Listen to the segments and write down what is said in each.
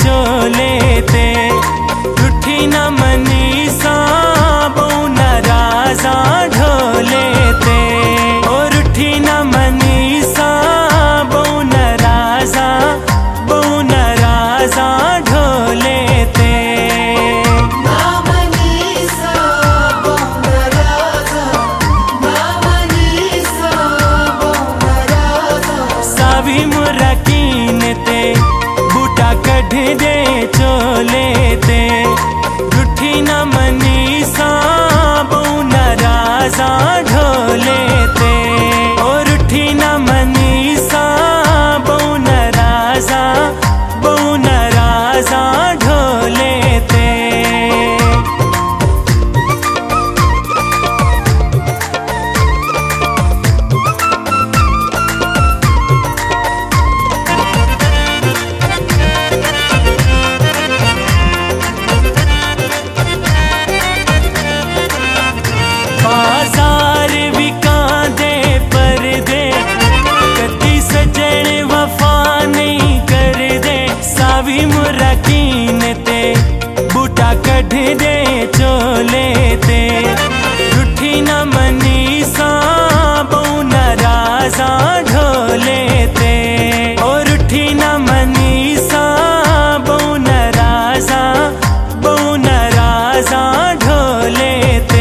चोले ते, रुठी न मनीसा बहु नाराजा ढोले ते। ओ रुठी न मनीसा बहु नाराजा ढोले ते। सावी मुरकीन ते बूटा कढ़ दे चोले ते, रुठी न मनीसा बहु नाराजा ढोले ते। ओ रुठी न मनीसा बहु नाराजा ढोले ते। बाजार विकांदे परदे, कदी सजण वफा नहीं कर दे। सावी मुरकीन ते बूटा कढ़ दे चोले ते, रुठी न मनीसा बहु नाराजा ढोले ते। ओ रुठी न मनीसा बहु नाराजा ढोले ते।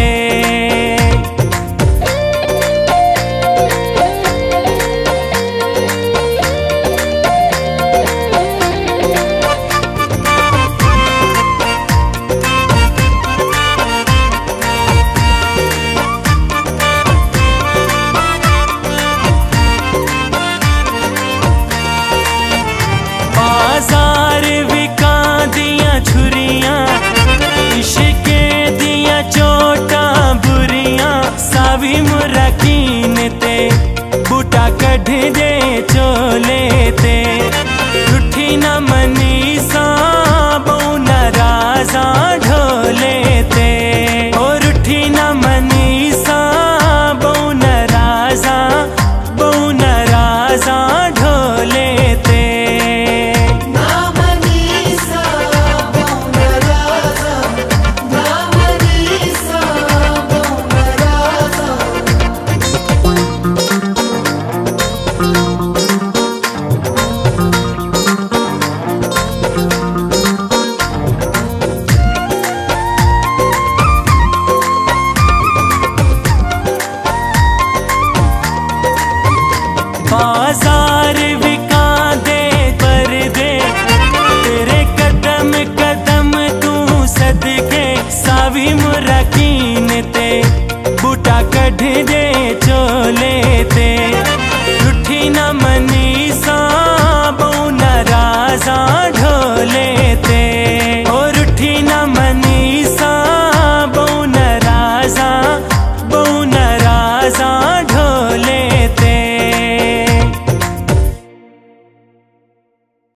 बाजार विकांदियां छुरियां, इश्के दियां चोटां बुरियां। सावी मुरकीन ते बूटा कढ़ दे चोले ते, रुठी न मनीसा बहु नाराजा ढोले ते। ओ रुठी न मनीसा बहु नाराजा ढोले ते। बाजार विकांदे परदे, तेरे कदम कदम तू सदके। सावी मुरकीन ते बूटा कढ़ दे चोले ते, रुठी न मनीसा बहु नाराजा